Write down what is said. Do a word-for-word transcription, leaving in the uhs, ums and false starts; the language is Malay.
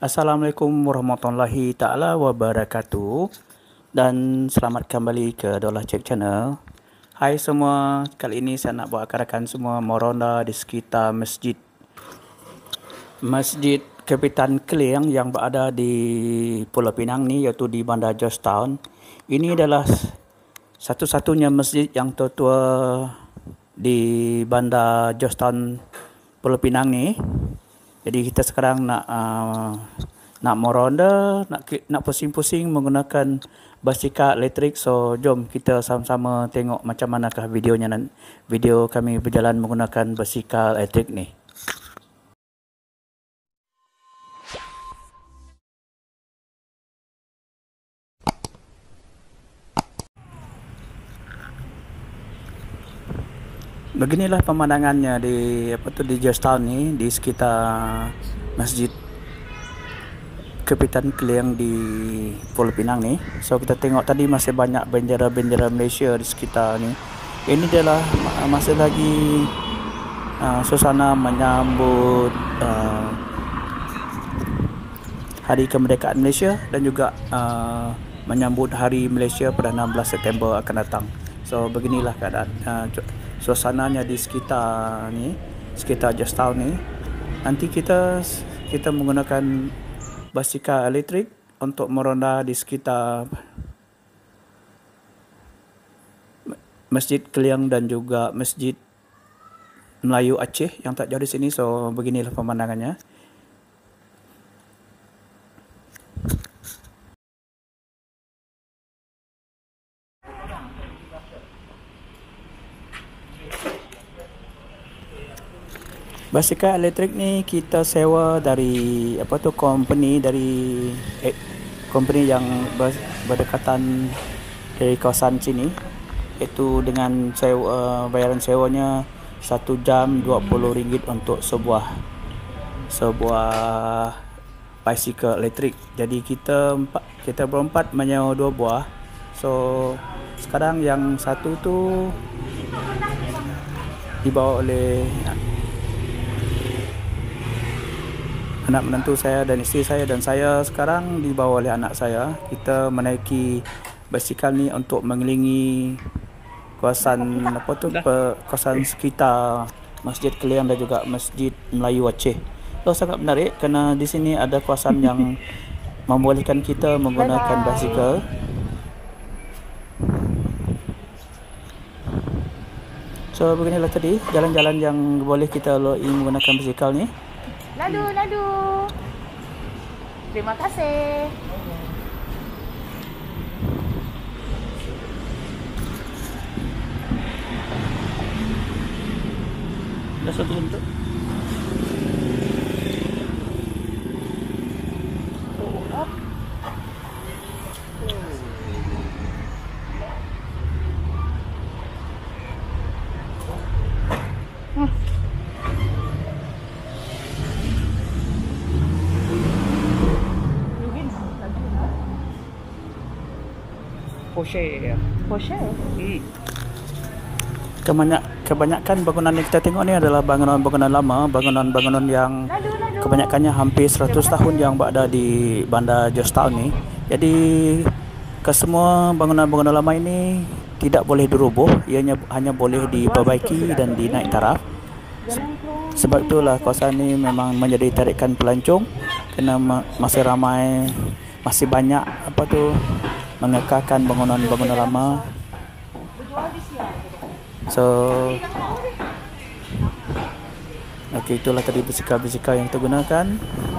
Assalamualaikum warahmatullahi taala wabarakatuh. Dan selamat kembali ke Dolah Cek Channel. Hai semua, kali ini saya nak buat rakan semua meronda di sekitar masjid Masjid Kapitan Keling yang berada di Pulau Pinang ni, iaitu di Bandar Georgetown. Ini adalah satu-satunya masjid yang tertua di Bandar Georgetown Pulau Pinang ni. Jadi kita sekarang nak uh, nak meronda, nak nak pusing-pusing menggunakan basikal elektrik. So jom kita sama-sama tengok macam manakah videonya, video kami berjalan menggunakan basikal elektrik ni. Beginilah pemandangannya di apa tu di Georgetown ni, di sekitar Masjid Kapitan Keling di Pulau Pinang ni. So kita tengok tadi masih banyak bendera-bendera Malaysia di sekitar ni. Ini adalah masih lagi uh, suasana menyambut uh, Hari Kemerdekaan Malaysia dan juga uh, menyambut Hari Malaysia pada enam belas September akan datang. So beginilah keadaan uh, suasananya di sekitar ni, sekitar Georgetown ni. Nanti kita kita menggunakan basikal elektrik untuk meronda di sekitar Masjid Keling dan juga Masjid Melayu Aceh yang tak jauh di sini. So beginilah pemandangannya. Basikal elektrik ni kita sewa dari apa tu company dari eh, company yang ber, berdekatan dari kawasan sini, iaitu dengan sewa, bayaran sewanya satu jam dua puluh ringgit untuk sebuah sebuah basikal elektrik. Jadi kita empat, kita berempat menyewa dua buah. So sekarang yang satu tu dibawa oleh anak menantu saya dan isteri saya, dan saya sekarang dibawa oleh anak saya. Kita menaiki basikal ni untuk mengelilingi kawasan apa tu pe, kawasan sekitar Masjid Keling dan juga Masjid Melayu Aceh. So sangat menarik kerana di sini ada kawasan yang membolehkan kita menggunakan basikal. So beginilah tadi jalan-jalan yang boleh kita lalui menggunakan basikal ni. Ladu, ladu. Terima kasih. Dah satu bentuk. Porsche ya. Porsche. Hmm. Kebanyak, kebanyakan bangunan yang kita tengok ni adalah bangunan-bangunan lama, bangunan-bangunan yang kebanyakannya hampir seratus tahun yang berada di Bandar Georgetown ni. Jadi kesemua bangunan-bangunan lama ini tidak boleh diroboh, ianya hanya boleh diperbaiki dan dinaik taraf. Sebab itulah kawasan ini memang menjadi tarikan pelancong kerana masih ramai, masih banyak apa tu mengekalkan bangunan-bangunan lama. So okey, itulah tadi basikal-basikal yang kita gunakan.